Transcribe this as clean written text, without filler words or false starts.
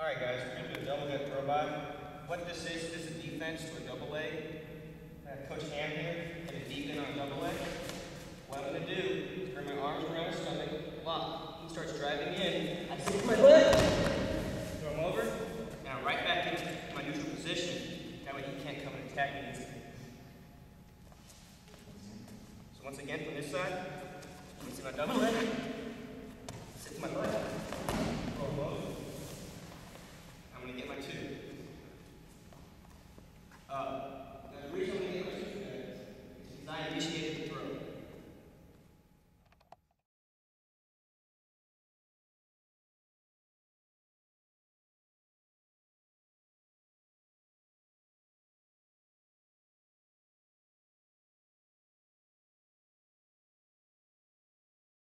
Alright guys, we're going to do a double gut robot. What this is a defense to a double leg. Coach Ham here, get a deep in on a double leg. What I'm going to do is bring my arms around his stomach, lock. He starts driving in, I stick my foot, throw him over, and I'm right back into my neutral position. That way he can't come and attack me instantly. So once again, from this side, you can see my double leg, sit to my left.